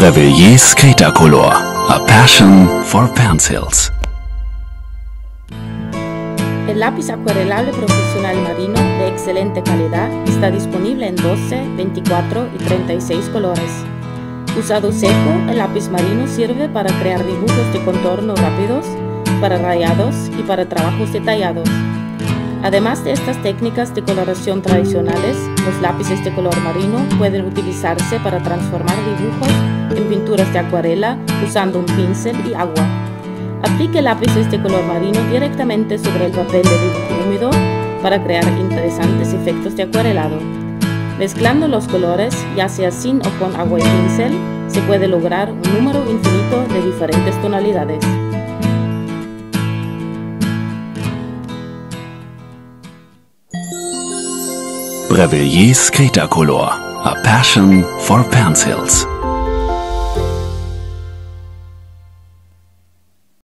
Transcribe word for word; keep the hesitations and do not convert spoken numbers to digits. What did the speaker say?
Revelier Skater Color, a passion for pencils. El lápiz acuarelable profesional marino de excelente calidad está disponible en doce, veinticuatro y treinta y seis colores. Usado seco, el lápiz marino sirve para crear dibujos de contorno rápidos, para rayados y para trabajos detallados. Además de estas técnicas de coloración tradicionales, los lápices de color marino pueden utilizarse para transformar dibujos en pinturas de acuarela usando un pincel y agua. Aplique lápices de color marino directamente sobre el papel de dibujo húmedo para crear interesantes efectos de acuarelado. Mezclando los colores, ya sea sin o con agua y pincel, se puede lograr un número infinito de diferentes tonalidades. Revelier Skater Color, a passion for pencils.